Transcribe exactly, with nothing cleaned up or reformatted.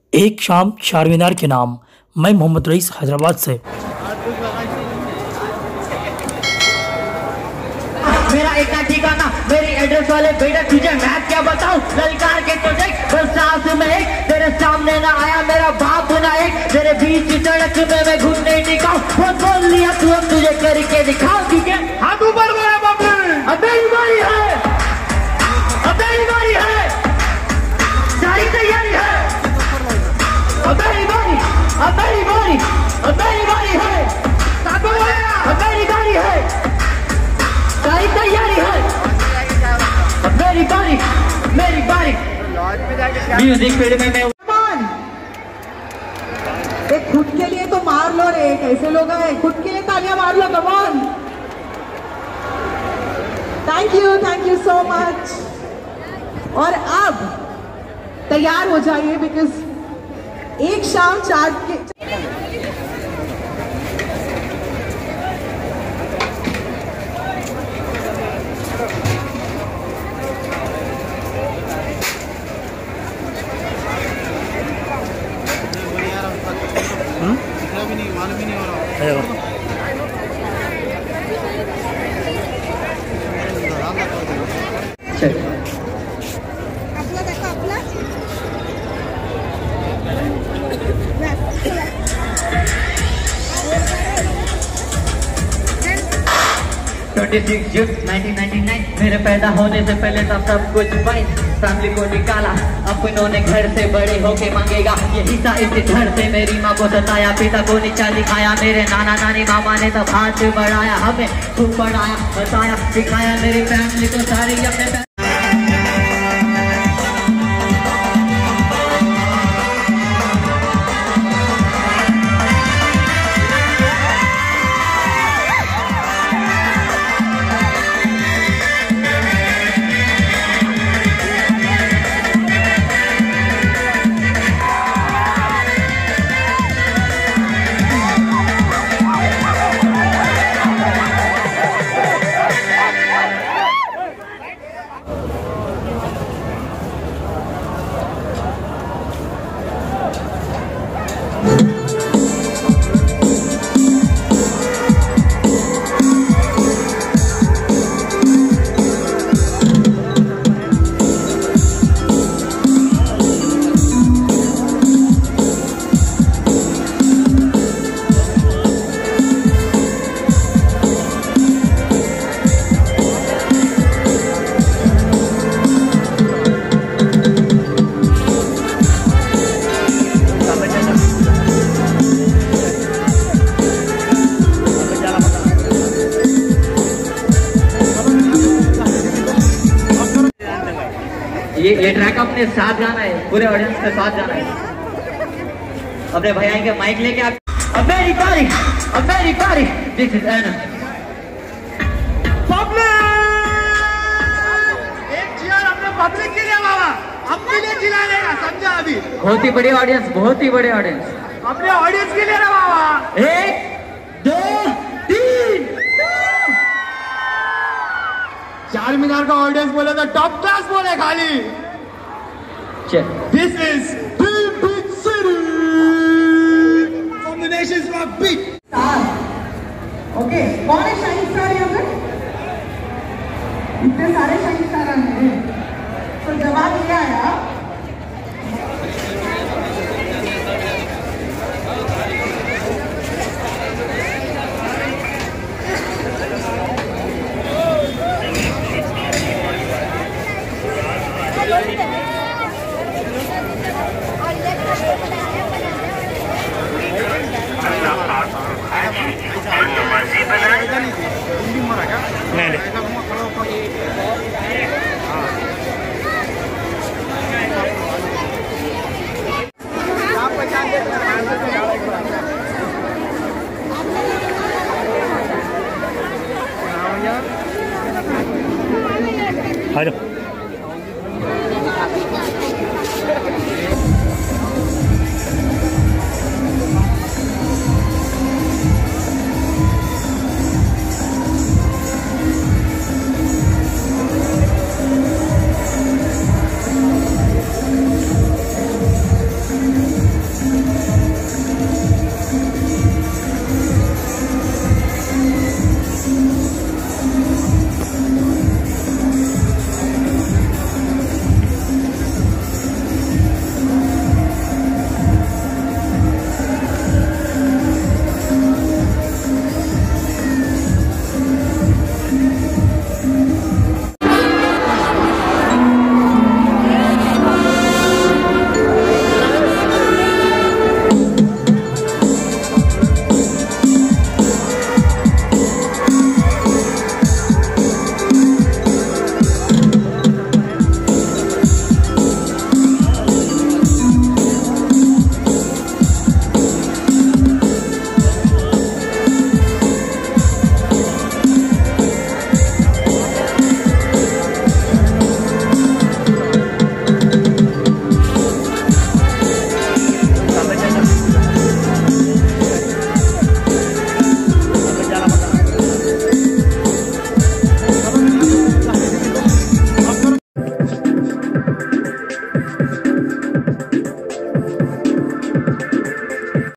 एक शाम चारमीनार के नाम। मैं मोहम्मद रईस हैदराबाद से। मेरा एक ठिकाना मेरी एड्रेस वाले बेटा तुझे मैं क्या बताऊं, ललकार के तो देख बस सांस में एक तेरे सामने ना आया मेरा बाप ना एक, तेरे बीच सड़क में मैं घूमने निकाऊं, बहुत बोल लिया तू अब तुझे करके दिखाओ, ठीक है हाथ ऊपर बोला बाबू, अब मेरी बारी है, अब मेरी बारी है, सारी तैयारी है, अब मेरी बारी, अब मेरी बारी, अब मेरी बारी है, अब मेरी बारी है, सारी तैयारी है, अब मेरी बारी, मेरी बारी, म्यूजिक फील्ड में मैं एक खुद के लिए तो मार लो रे, कैसे लोग हैं, खुद के लिए तालियां मार लो, come on. Thank you, thank you so much. और अब तैयार हो जाइए बिकॉज एक शाम चार के छब्बीस जून नाइनटीन नाइंटी नाइन मेरे पैदा होने से पहले था सब कुछ फाइन, फैमिली को निकाला अपनों ने घर से, बड़े होके मांगेगा ये हिस्सा इस घर से, मेरी माँ को सताया, पिता को नीचा दिखाया, मेरे नाना नानी मामा ने तब हाथ बढ़ाया, हमें खूब पढ़ाया, बताया, सिखाया, मेरी फैमिली को सारी अपने ये ये ट्रैक अपने साथ जाना है, पूरे ऑडियंस के साथ जाना है, अपने भैया के माइक लेके आप। अब मेरी बारी, अब मेरी बारी, दिस इज एन पब्लिक, एक चीयर अपने पब्लिक के लिए बाबा, अपने लिए चिल्लाने का, समझा अभी, बहुत ही बड़ी ऑडियंस, बहुत ही बड़ी ऑडियंस, अपने ऑडियंस के लिए ना बाबा, एक दो तीन। चारमीनार का ऑडियंस बोले तो टॉप क्लास बोले खाली। This is